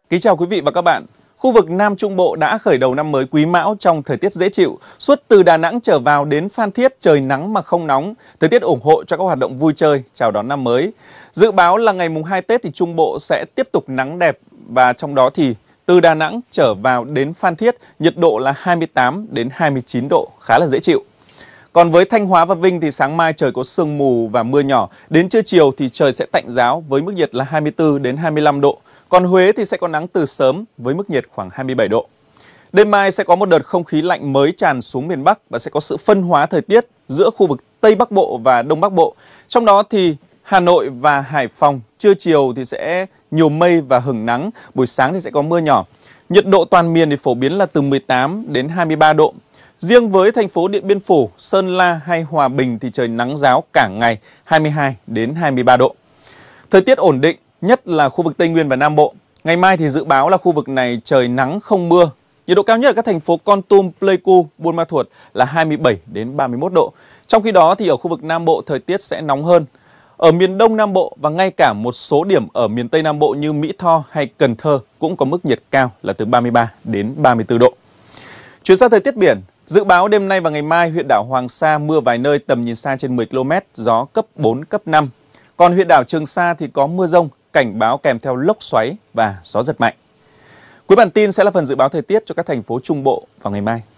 Kính chào quý vị và các bạn. Khu vực Nam Trung Bộ đã khởi đầu năm mới Quý Mão trong thời tiết dễ chịu. Suốt từ Đà Nẵng trở vào đến Phan Thiết trời nắng mà không nóng, thời tiết ủng hộ cho các hoạt động vui chơi, chào đón năm mới. Dự báo là ngày mùng 2 Tết thì Trung Bộ sẽ tiếp tục nắng đẹp và trong đó thì từ Đà Nẵng trở vào đến Phan Thiết, nhiệt độ là 28 đến 29 độ, khá là dễ chịu. Còn với Thanh Hóa và Vinh thì sáng mai trời có sương mù và mưa nhỏ, đến trưa chiều thì trời sẽ tạnh ráo với mức nhiệt là 24 đến 25 độ. Còn Huế thì sẽ có nắng từ sớm với mức nhiệt khoảng 27 độ. Đêm mai sẽ có một đợt không khí lạnh mới tràn xuống miền Bắc và sẽ có sự phân hóa thời tiết giữa khu vực Tây Bắc Bộ và Đông Bắc Bộ. Trong đó thì Hà Nội và Hải Phòng trưa chiều thì sẽ nhiều mây và hửng nắng, buổi sáng thì sẽ có mưa nhỏ. Nhiệt độ toàn miền thì phổ biến là từ 18 đến 23 độ. Riêng với thành phố Điện Biên Phủ, Sơn La hay Hòa Bình thì trời nắng ráo cả ngày, 22 đến 23 độ. Thời tiết ổn định, nhất là khu vực Tây Nguyên và Nam Bộ. Ngày mai thì dự báo là khu vực này trời nắng không mưa. Nhiệt độ cao nhất ở các thành phố Kon Tum, Pleiku, Buôn Ma Thuột là 27 đến 31 độ. Trong khi đó thì ở khu vực Nam Bộ thời tiết sẽ nóng hơn. Ở miền Đông Nam Bộ và ngay cả một số điểm ở miền Tây Nam Bộ như Mỹ Tho hay Cần Thơ cũng có mức nhiệt cao là từ 33 đến 34 độ. Chuyển sang thời tiết biển, dự báo đêm nay và ngày mai huyện đảo Hoàng Sa mưa vài nơi, tầm nhìn xa trên 10 km, gió cấp 4, cấp 5. Còn huyện đảo Trường Sa thì có mưa rông, cảnh báo kèm theo lốc xoáy và gió giật mạnh. Cuối bản tin sẽ là phần dự báo thời tiết cho các thành phố Trung Bộ vào ngày mai.